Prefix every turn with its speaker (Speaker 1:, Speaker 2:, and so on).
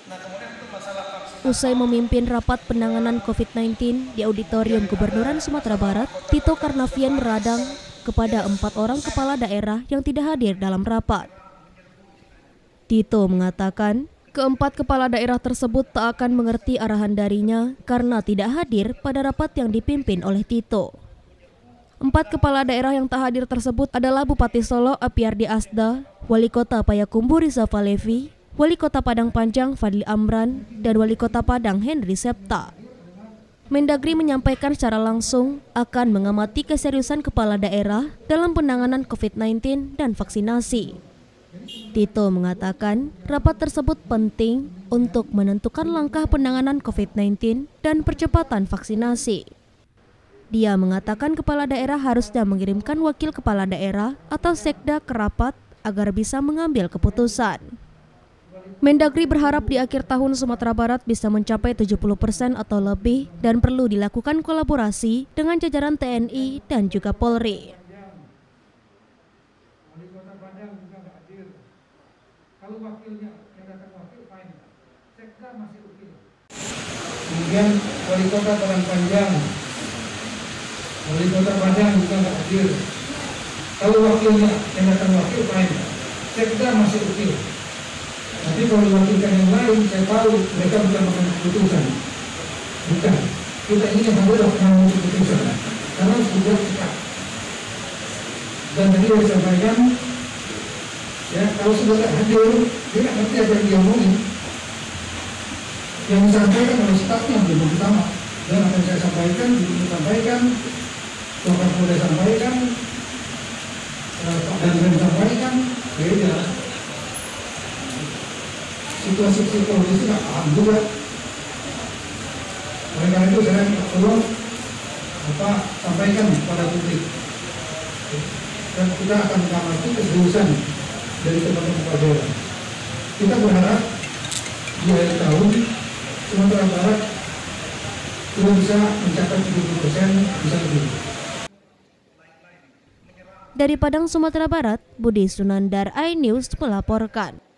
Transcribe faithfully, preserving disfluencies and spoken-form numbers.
Speaker 1: Usai memimpin rapat penanganan COVID sembilan belas di Auditorium Gubernuran Sumatera Barat, Tito Karnavian meradang kepada empat orang kepala daerah yang tidak hadir dalam rapat. Tito mengatakan, keempat kepala daerah tersebut tak akan mengerti arahan darinya karena tidak hadir pada rapat yang dipimpin oleh Tito. Empat kepala daerah yang tak hadir tersebut adalah Bupati Solo Apiardi Asda, Wali Kota Payakumbuh Rizal Falevi, Wali Kota Padang Panjang Fadli Amran, dan Wali Kota Padang Henry Septa. Mendagri menyampaikan secara langsung akan mengamati keseriusan kepala daerah dalam penanganan COVID sembilan belas dan vaksinasi. Tito mengatakan rapat tersebut penting untuk menentukan langkah penanganan COVID sembilan belas dan percepatan vaksinasi. Dia mengatakan kepala daerah harusnya mengirimkan wakil kepala daerah atau sekda ke rapat agar bisa mengambil keputusan. Mendagri berharap di akhir tahun Sumatera Barat bisa mencapai tujuh puluh persen atau lebih dan perlu dilakukan kolaborasi dengan jajaran T N I dan juga Polri.
Speaker 2: Kemudian Wali Kota Padang Panjang, Wali Kota Padang juga nggak hadir. Kalau wakilnya yang datang wakil fine, sekda masih oke. Tapi kalau diwakilkan yang lain, saya tahu mereka bukan mengambil keputusan. Bukan. Kita ini yang harus mengambil keputusan. Karena sudah cepat. Dan tadi saya sampaikan, ya kalau sudah tidak hadir, dia tidak ngerti apa yang dia omongin. Yang disampaikan oleh stafnya belum utama. Dan apa yang saya sampaikan, belum disampaikan, Bapak Polda sampaikan, Pak Danrem sampaikan, beda. Situasi psikologis itu nggak paham juga. Oleh karena itu saya tolong apa sampaikan pada publik. Dan kita akan mengamati keseriusan dari teman-teman kepala daerah. Kita berharap di akhir tahun Sumatera Barat sudah bisa mencapai tujuh puluh persen, bisa lebih.
Speaker 1: Dari Padang, Sumatera Barat, Budi Sunandar, iNews melaporkan.